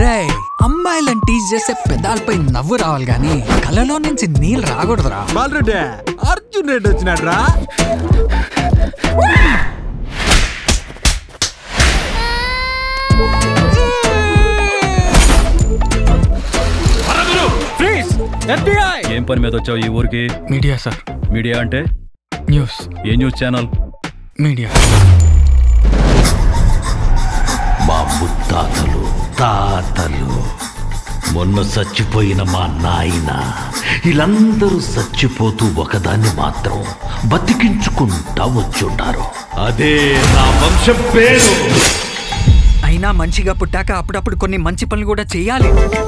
రే అమ్మాయిలను టీజ్ చేసే పెదాలపై నవ్వు రావాలి గాని కళ్ళలో నుంచి నీళ్ళు రాకూడదురా. బాలరెడ్డి అర్జున్ రెడ్డి వచ్చినాడు రా. ఏం పని మీద వచ్చావు ఈ ఊరికి? Media sir. మీడియా అంటే? న్యూస్. ఏ న్యూస్ ఛానల్? మీడియా. మా ముత్తాతలు తాతలు మొన్న చచ్చిపోయిన మా నాయన వీళ్ళందరూ చచ్చిపోతూ ఒకదాన్ని మాత్రం బతికించుకుంటా వచ్చుంటారు. అదే నా వంశం పేరు. అయినా మంచిగా పుట్టాక అప్పుడప్పుడు కొన్ని మంచి పనులు కూడా చెయ్యాలి.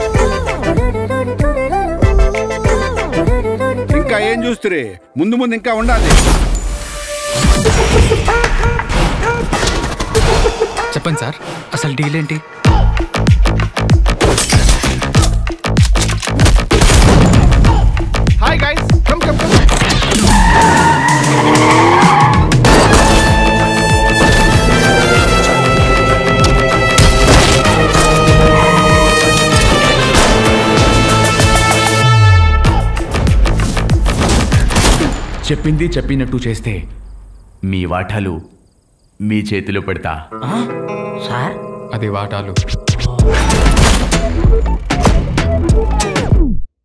ఇంకా ఏం చూస్తురే, ముందు ముందు ఇంకా ఉండాలి. చెప్పండి సార్, అసలు డీల్ ఏంటి? Hi guys, come come come. చెప్పింది చెప్పినట్టు చేస్తే మీ వాటాలు మీ చేతిలో పెడతా. సార్ అది వాటాలు.